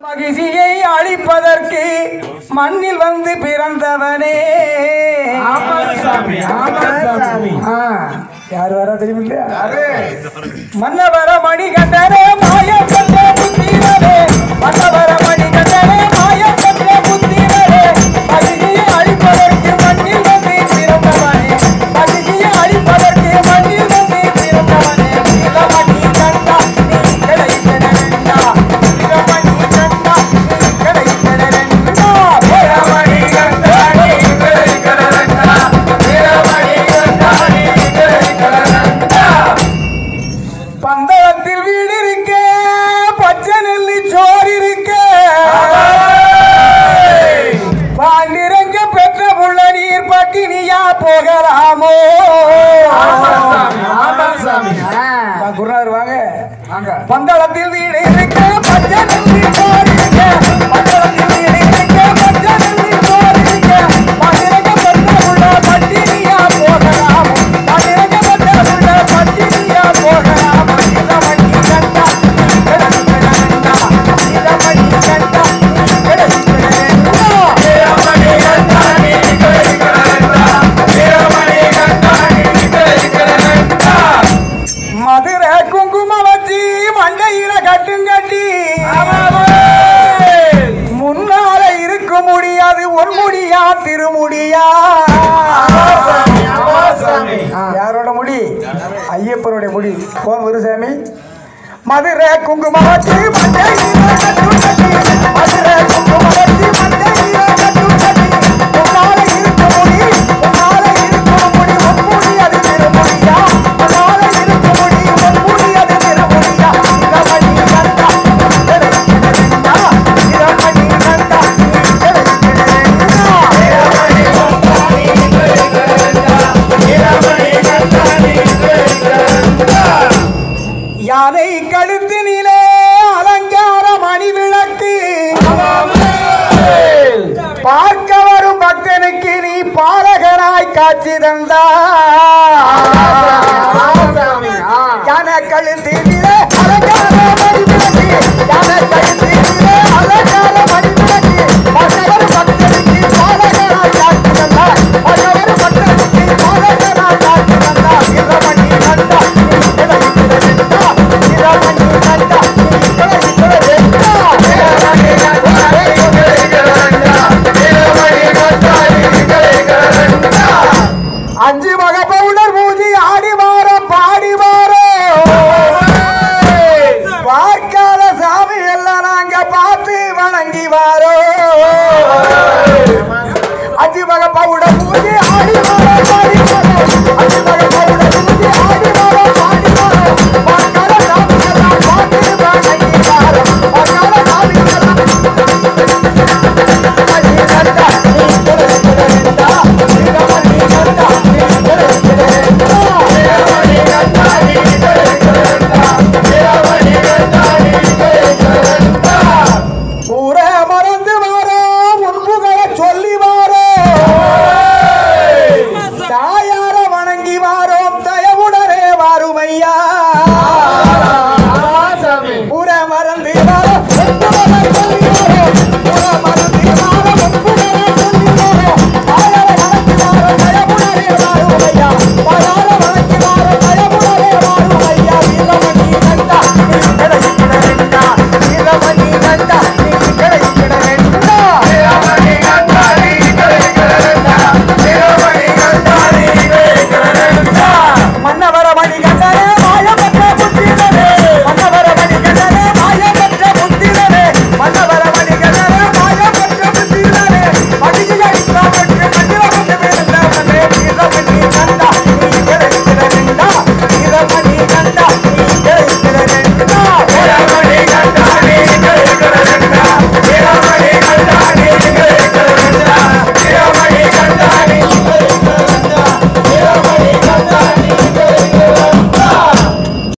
மகிழ்ச்சியை அழிப்பதற்கு மண்ணில் வந்து பிறந்தவனே. யார் வர தெரியுமில்லையா? மன்னவர மணிகண்டனே மாயப்பட்ட புத்திரனே, மன்னவர மணிகண்டனே மாயப்பட்ட புத்திரனே, மகிழ்ச்சியை அழிப்பதற்கு மண்ணில் வந்து பிறந்தவனே, மகிழ்ச்சியை அழிப்பதற்கு மண்ணில் வந்து பிறந்தவனே. இளமணி கண்டா நீ கிடைத்தனண்டா, இளமணி கண்டா நீ கிடைத்தனண்டா, இளமணி கண்டா நீ கிடைத்தனண்டா, இளமணி கண்டா நீ கிடைத்தனண்டா. பந்தளத்தில் வீடு இருக்க, பச்சை நெல்லி சோறு இருக்க, பாண்டிரங்க பெற்ற புள்ள நீர் பட்டினியா போகலாமோ? குருநாதர் வாங்க. பந்தளத்தில் வீடு இருக்க, பச்சை நெல்லி சோறு இருக்க, பந்தளத்தில் வீடு இருக்க, பச்சை நெல்லி சோறு இருக்க, பாண்டிரங்க பெற்ற புள்ள பட்டினியா போகலாமோ? பாண்டிரங்க பெற்ற புள்ள பட்டினியா போகலாமோ? இளமணி கண்டா நீ கிடைத்தனண்டா, இளமணி கண்டா நீ கிடைத்தனண்டா, இளமணி கண்டா நீ கிடைத்தனண்டா, இளமணி கண்டா நீ கிடைத்தனண்டா. மதுரை குங்குமம் வச்சு மண்டையில கட்டுங்கட்டி, முன்னால இருக்க முடியாது ஒன்முடியா திருமுடியா. யாரோட முடி? ஐயப்பனுடைய முடி. குருசாமி மதுரை குங்குமம் வச்சு மண்டையில கட்டுங்கட்டி, மதுரை குங்குமம் வச்சு மண்டையில கட்டுங்கட்டி, முன்னால இருக்க முடி, முன்னால இருக்க முடி ஒன்முடி அது திருமுடியா, முன்னால இருக்க முடி ஒன்முடி அது திருமுடியா. இளமணி கண்டா நீ கிடைத்தனண்டா, இளமணி கண்டா நீ கிடைத்தனண்டா, இளமணி கண்டா நீ கிடைத்தனண்டா, இளமணி கண்டா நீ கிடைத்தனண்டா. யானை கழுத்தினிலே அலங்கார மணி விளக்கு, பார்க்க வரும் பக்தனுக்கு நீ பாலகனாய் காட்சி தந்தா. யானை கழுத்தினிலே அலங்கார மணி விளக்கு, யானை கழுத்தினிலே அலங்கார மணி விளக்கு, பார்க்க வரும் பக்தனுக்கு பாலகனாய் காட்சி தந்தா, பார்க்க வரும் பக்தனுக்கு பாலகனாய் காட்சி தந்தா. இளமணி கண்டா நீ கிடைத்தனண்டா, இளமணி கண்டா நீ கிடைத்தனண்டா, இளமணி கண்டா நீ கிடைத்தனண்டா, இளமணி கண்டா நீ கிடைத்தனண்டா. அஞ்சு வகை பவுடர் பூஜை ஆடி வார பாடி வார, பார்க்காத சாமி எல்லாம் நாங்க பார்த்து வணங்கி வாரோ. அஞ்சு வகை பவுடர் பூஜை ஆடி வார பாடி வார, அஞ்சு வகை பவுடர் பூஜை ஆடி வார பாடி வார, பார்க்காத சாமி எல்லாம் பார்த்து வணங்கி வாரோ. பார்க்காத சாமி எல்லாம் இளமணி கண்டா நீ கிடைத்தனண்டா, இளமணி கண்டா நீ கிடைத்தனண்டா, இளமணி கண்டா நீ கிடைத்தனண்டா, இளமணி கண்டா நீ கிடைத்தனண்டா. ஊரே மறந்து வாரோ, உன் புகழ சொல்லி வாரோ, தாயார வணங்கி வாரோம் தயவுடனே வாருமையா. ஊரே மறந்து வாரோ, உன் புகழ சொல்லி வாரோ, ஊரே மறந்து வாரோ, உன் புகழ சொல்லி வாரோ, தாயார வணங்கி வாரோ தயவுடனே வாருமையா, தாயார வணங்கி வாரோ தயவுடனே வாருமையா. இளமணி கண்டா நீ கிடைத்தனண்டா, இளமணி கண்டா நீ கிடைத்தனண்டா, இளமணி கண்டா நீ கிடைத்தனண்டா, இளமணி கண்டா நீ கிடைத்தனண்டா. மன்னவர மணிகண்டனே